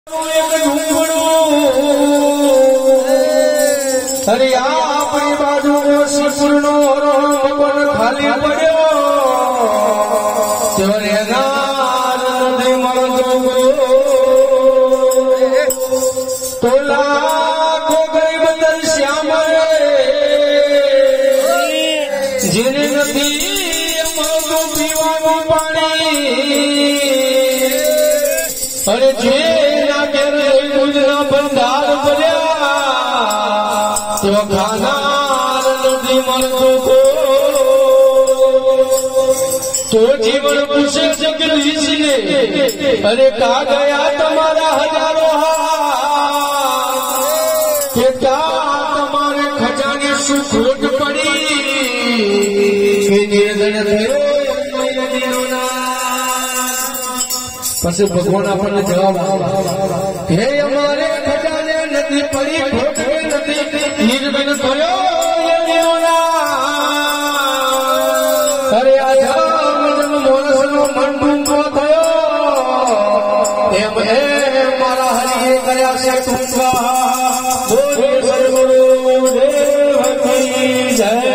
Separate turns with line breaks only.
अरे अपनी बाजू शिवपुर नो भगवान खाली पड़ो तोला को गरीब दल श्याम जिने नदी पीवा पानी अरे जे ना घर गुजरा बंधार पड़ा तो खाना नदी मरतो को तो जीवन पूछे जगदीश ने अरे का गया तुम्हारा हजारों के क्या तुम्हारे खजाने सुखोट पड़ी के निर्धन थयो પછી ભગવાન આપણને જવાબ આપે હે અમારે ખજાને નથી પડી ખોટ નથી નિર્ધન થયો અરે આજા મોનસનો મન ડૂંગો થયો એમ હે મારા હરિએ કર્યા છે તુંગા બોલે સર્વગુરુ દેવ કી જય।